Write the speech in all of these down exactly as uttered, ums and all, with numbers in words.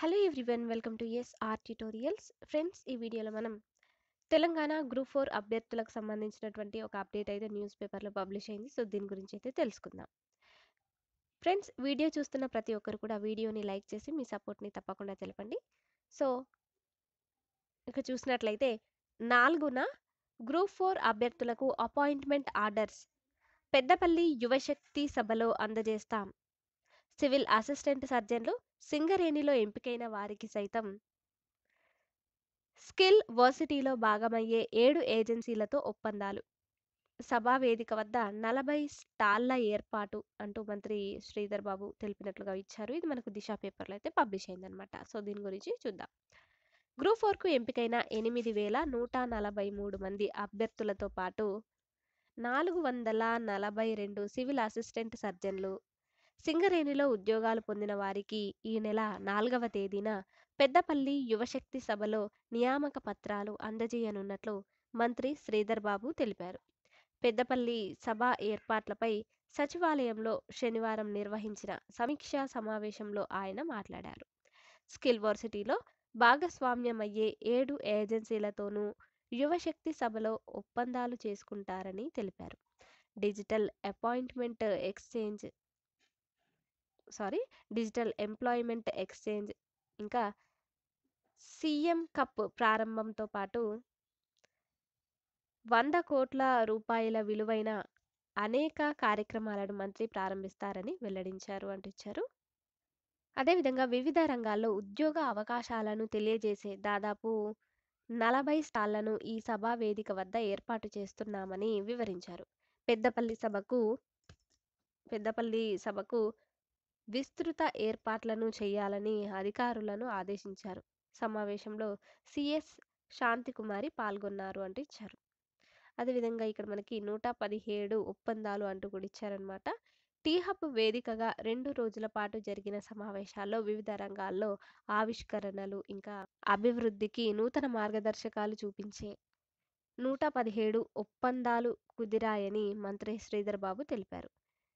Hello everyone welcome to S R tutorials friends ఈ వీడియోలో మనం తెలంగాణ గ్రూప్ ఫోర్ అభ్యర్థులకు సంబంధించినటువంటి ఒక అప్డేట్ అయితే న్యూస్ పేపర్లో పబ్లిష్ అయింది. సో దీని గురించి అయితే తెలుసుకుందాం. ఫ్రెండ్స్ వీడియో చూస్తున్న ప్రతి ఒక్కరు కూడా వీడియోని లైక్ చేసి మీ సపోర్ట్ని తప్పకుండా తెలపండి. సో ఇక చూసినట్లయితే నాలుగున గ్రూప్ ఫోర్ అభ్యర్థులకు అపాయింట్మెంట్ ఆర్డర్స్ పెద్దపల్లి యువశక్తి సభలో అందజేస్తాం. సివిల్ అసిస్టెంట్ సర్జన్లు సింగరేణిలో ఎంపికైన వారికి సైతం స్కిల్ వర్సిటీలో భాగమయ్యే ఏడు ఏజెన్సీలతో ఒప్పందాలు. సభా వేదిక వద్ద నలభై స్టాళ్ల ఏర్పాటు అంటూ మంత్రి శ్రీధర్ బాబు తెలిపినట్లుగా ఇచ్చారు. ఇది మనకు దిశ పేపర్లో అయితే పబ్లిష్ అయిందనమాట. సో దీని గురించి చూద్దాం. గ్రూప్ ఫోర్కు ఎంపికైన ఎనిమిది వేల నూట నలభై మూడు మంది అభ్యర్థులతో పాటు నాలుగు వందల నలభై రెండు సివిల్ అసిస్టెంట్ సర్జన్లు సింగరేణిలో ఉద్యోగాలు పొందిన వారికి ఈ నెల నాలుగవ తేదీన పెద్దపల్లి యువశక్తి సభలో నియామక పత్రాలు అందజేయనున్నట్లు మంత్రి శ్రీధర్ బాబు తెలిపారు. పెద్దపల్లి సభ ఏర్పాట్లపై సచివాలయంలో శనివారం నిర్వహించిన సమీక్షా సమావేశంలో ఆయన మాట్లాడారు. స్కిల్ వర్సిటీలో భాగస్వామ్యమయ్యే ఏడు ఏజెన్సీలతోనూ యువశక్తి సభలో ఒప్పందాలు చేసుకుంటారని తెలిపారు. Digital appointment exchange sorry digital employment exchange ఇంకా సీఎం కప్ ప్రారంభంతో పాటు వంద కోట్ల రూపాయల విలువైన అనేక కార్యక్రమాలను మంత్రి ప్రారంభిస్తారని వెల్లడించారు అంటూ ఇచ్చారు. అదేవిధంగా వివిధ రంగాల్లో ఉద్యోగ అవకాశాలను తెలియజేసే దాదాపు నలభై స్టాళ్లను ఈ సభా వేదిక వద్ద ఏర్పాటు చేస్తున్నామని వివరించారు. పెద్దపల్లి సభకు పెద్దపల్లి సభకు విస్తృత ఏర్పాట్లను చేయాలని అధికారులను ఆదేశించారు. సమావేశంలో సిఎస్ శాంతికుమారి పాల్గొన్నారు అంటూ ఇచ్చారు. అదేవిధంగా ఇక్కడ మనకి నూట పదిహేడు ఒప్పందాలు అంటూ కూడా ఇచ్చారనమాట. టీ హబ్ వేదికగా రెండు రోజుల పాటు జరిగిన సమావేశాల్లో వివిధ రంగాల్లో ఆవిష్కరణలు ఇంకా అభివృద్ధికి నూతన మార్గదర్శకాలు చూపించే నూట పదిహేడు ఒప్పందాలు కుదిరాయని మంత్రి శ్రీధర్ బాబు తెలిపారు.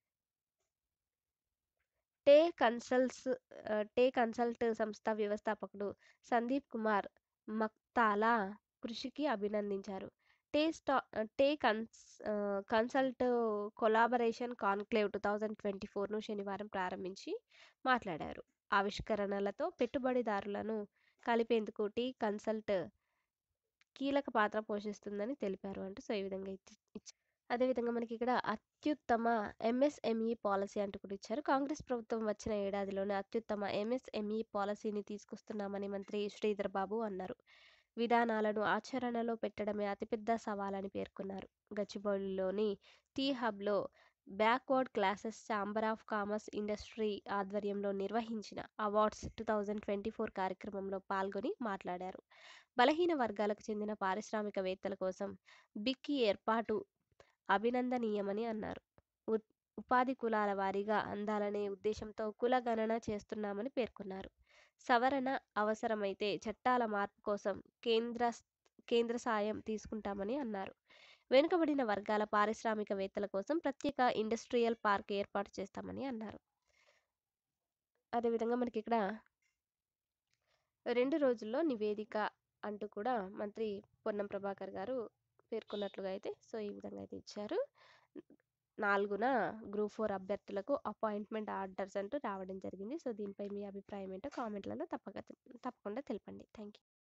టే కన్సల్ట్స్ టే కన్సల్ట్ సంస్థ వ్యవస్థాపకుడు సందీప్ కుమార్ మక్తాలా కృషికి అభినందించారు. టే స్టా టే కన్స్ consult collaboration conclave two thousand twenty ఫోర్ను శనివారం ప్రారంభించి మాట్లాడారు. ఆవిష్కరణలతో పెట్టుబడిదారులను కలిపేందుకు టీ కన్సల్ట్ కీలక పాత్ర పోషిస్తుందని తెలిపారు అంటూ సో ఈ విధంగా ఇచ్చారు. అదేవిధంగా మనకి ఇక్కడ అత్యుత్తమ ఎంఎస్ఎంఈ పాలసీ అంటూ కూడా ఇచ్చారు. కాంగ్రెస్ ప్రభుత్వం వచ్చిన ఏడాదిలోనే అత్యుత్తమ ఎంఎస్ఎంఈ పాలసీని తీసుకొస్తున్నామని మంత్రి శ్రీధర్ బాబు అన్నారు. విధానాలను ఆచరణలో పెట్టడమే అతిపెద్ద సవాలని పేర్కొన్నారు. గచ్చిబౌలిలోని టీ హబ్లో backward classes chamber of commerce industry ఆధ్వర్యంలో నిర్వహించిన awards two thousand twenty four కార్యక్రమంలో పాల్గొని మాట్లాడారు. బలహీన వర్గాలకు చెందిన పారిశ్రామికవేత్తల కోసం బిక్కీ ఏర్పాటు అభినందనీయమని అన్నారు. ఉపాధి కులాల వారీగా అందాలనే ఉద్దేశంతో కుల గణన చేస్తున్నామని పేర్కొన్నారు. సవరణ అవసరమైతే చట్టాల మార్పు కోసం కేంద్ర కేంద్ర సాయం తీసుకుంటామని అన్నారు. వెనుకబడిన వర్గాల పారిశ్రామికవేత్తల కోసం ప్రత్యేక ఇండస్ట్రియల్ పార్క్ ఏర్పాటు చేస్తామని అన్నారు. అదేవిధంగా మనకి ఇక్కడ రెండు రోజుల్లో నివేదిక అంటూ కూడా మంత్రి పొన్నం ప్రభాకర్ గారు పేర్కొన్నట్లుగా అయితే సో ఈ విధంగా అయితే ఇచ్చారు. నాలుగున గ్రూప్ ఫోర్ అభ్యర్థులకు అపాయింట్మెంట్ ఆర్డర్స్ అంటూ రావడం జరిగింది. సో దీనిపై మీ అభిప్రాయం ఏంటో కామెంట్లలో తప్పక తప్పకుండా తెలపండి. Thank you.